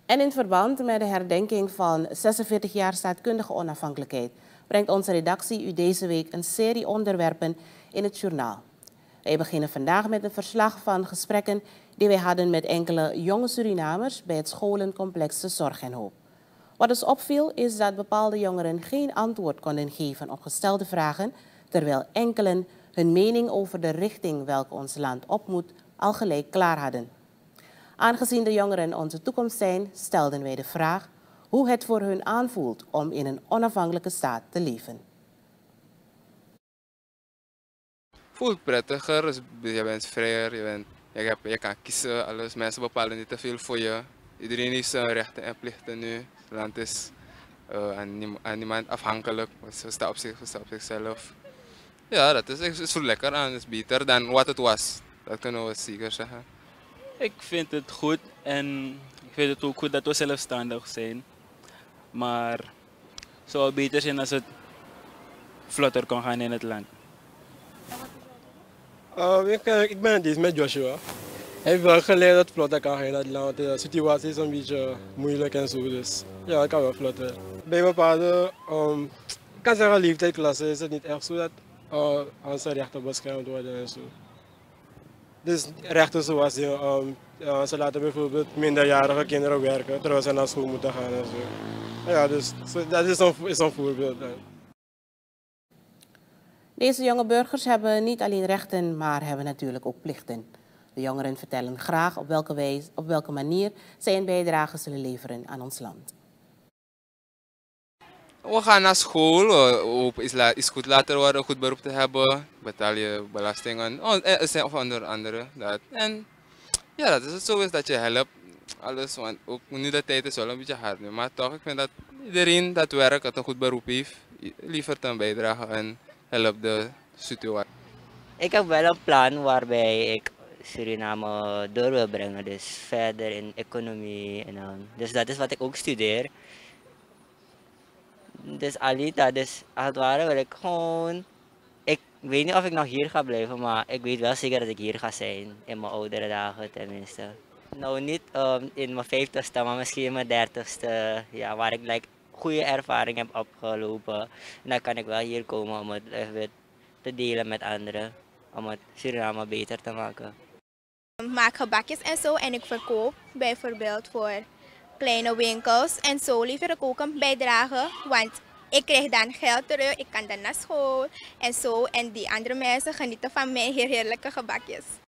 En in verband met de herdenking van 46 jaar staatkundige onafhankelijkheid brengt onze redactie u deze week een serie onderwerpen in het journaal. Wij beginnen vandaag met een verslag van gesprekken die wij hadden met enkele jonge Surinamers bij het scholencomplex De Zorg en Hoop. Wat ons opviel is dat bepaalde jongeren geen antwoord konden geven op gestelde vragen, terwijl enkelen hun mening over de richting welke ons land op moet al gelijk klaar hadden. Aangezien de jongeren onze toekomst zijn, stelden wij de vraag hoe het voor hun aanvoelt om in een onafhankelijke staat te leven. Voelt prettiger, dus je bent vrijer, je kan kiezen, alles. Mensen bepalen niet te veel voor je. Iedereen heeft zijn rechten en plichten nu. Het land is aan niemand afhankelijk, ze staat op zichzelf. Ja, dat is zo lekker aan, het is beter dan wat het was. Dat kunnen we zeker zeggen. Ik vind het goed en ik vind het ook goed dat we zelfstandig zijn. Maar het zou beter zijn als het vlotter kon gaan in het land. Ik ben het eens met Joshua. Hij heeft wel geleerd dat het vlotter kan gaan in het land. De situatie is een beetje moeilijk en zo, dus ja, het kan wel vlotter. Bij bepaalde, ik kan zeggen leeftijdsklassen is het niet echt zo dat onze rechten beschermd worden en zo. Dus rechten zoals ze laten bijvoorbeeld minderjarige kinderen werken terwijl ze naar school moeten gaan en zo. Ja, dus dat is een voorbeeld. Deze jonge burgers hebben niet alleen rechten, maar hebben natuurlijk ook plichten. De jongeren vertellen graag op welke manier zij een bijdrage zullen leveren aan ons land. We gaan naar school, is goed later worden, een goed beroep te hebben, betaal je belastingen of onder andere dat. En ja, dat is het zo is dat je helpt, alles, want ook nu de tijd is wel een beetje hard nu, maar toch, ik vind dat iedereen dat werkt, dat een goed beroep heeft, liever een bijdrage en helpt de situatie. Ik heb wel een plan waarbij ik Suriname door wil brengen, dus verder in economie. Dus dat is wat ik ook studeer. Dus Alita, dus als het ware wil ik gewoon... Ik weet niet of ik nog hier ga blijven, maar ik weet wel zeker dat ik hier ga zijn. In mijn oudere dagen tenminste. Nou niet in mijn 50ste, maar misschien in mijn 30ste. Ja, waar ik goede ervaring heb opgelopen. En dan kan ik wel hier komen om het weer te delen met anderen. Om het Suriname beter te maken. Ik maak gebakjes en zo en ik verkoop bijvoorbeeld voor kleine winkels. En zo lever ik ook een bijdrage, want ik krijg dan geld terug, ik kan dan naar school en zo. En die andere mensen genieten van mijn heerlijke gebakjes.